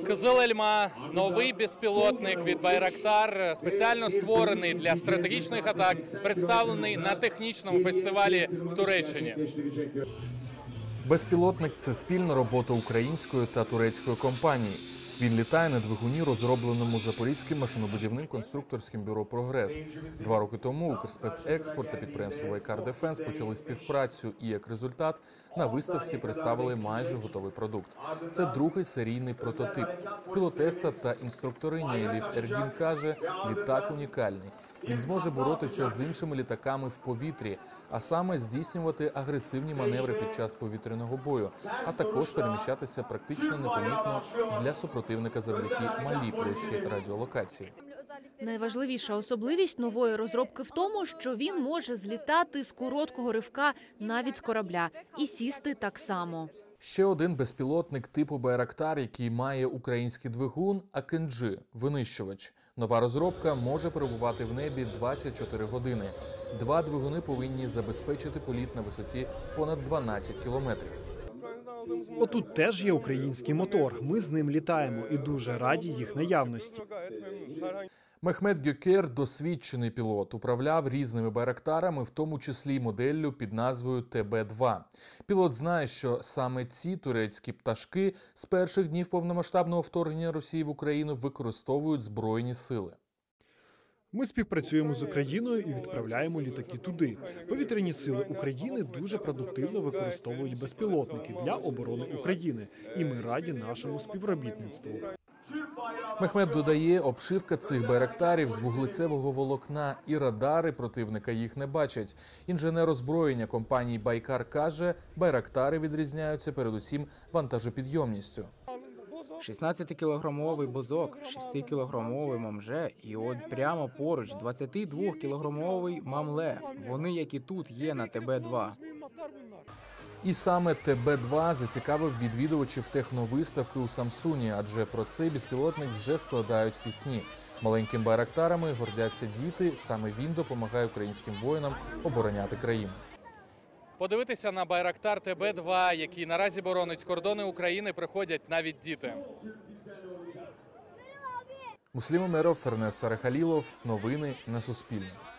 Кызыл-Ельма – новий безпілотник від Байрактар, спеціально створений для стратегічних атак, представлений на технічному фестивалі в Туреччині. Безпілотник – це спільна робота української та турецької компанії. Він літає на двигуні, розробленому Запорізьким машинобудівним конструкторським бюро «Прогрес». 2 роки тому «Укрспецекспорт» та підприємство «Байкар Дефенс» почали співпрацю і, як результат, на виставці представили майже готовий продукт. Це другий серійний прототип. Пілотеса та інструкториня Еліф Ергін каже, літак унікальний. Він зможе боротися з іншими літаками в повітрі, а саме здійснювати агресивні маневри під час повітряного бою, а також переміщатися практично непомітно для супротивника завдяки малій площі радіолокації. Найважливіша особливість нової розробки в тому, що він може злітати з короткого ривка навіть з корабля і сісти так само. Ще один безпілотник типу Байрактар, який має український двигун – Акинджі – винищувач. Нова розробка може перебувати в небі 24 години. 2 двигуни повинні забезпечити політ на висоті понад 12 кілометрів. Отут теж є український мотор. Ми з ним літаємо і дуже раді їх наявності. Мехмет Гьокер – досвідчений пілот, управляв різними байрактарами, в тому числі моделлю під назвою ТБ-2. Пілот знає, що саме ці турецькі пташки з перших днів повномасштабного вторгнення Росії в Україну використовують Збройні сили. Ми співпрацюємо з Україною і відправляємо літаки туди. Повітряні сили України дуже продуктивно використовують безпілотники для оборони України. І ми раді нашому співробітництву. Мехмет додає, обшивка цих байрактарів з вуглецевого волокна і радари противника їх не бачать. Інженер озброєння компанії «Байкар» каже, байрактари відрізняються передусім вантажопідйомністю. 16-кілограмовий бозок, 6-кілограмовий мамже і от прямо поруч 22-кілограмовий мамле. Вони, як і тут, є на ТБ-2. І саме ТБ-2 зацікавив відвідувачів техновиставки у Самсуні, адже про цей безпілотник вже складають пісні. Маленьким байрактарами гордяться діти, саме він допомагає українським воїнам обороняти країну. Подивитися на Байрактар ТБ-2, який наразі боронить кордони України, приходять навіть діти. Муслім Умеров, Фернес Сарахалілов. Новини на Суспільному.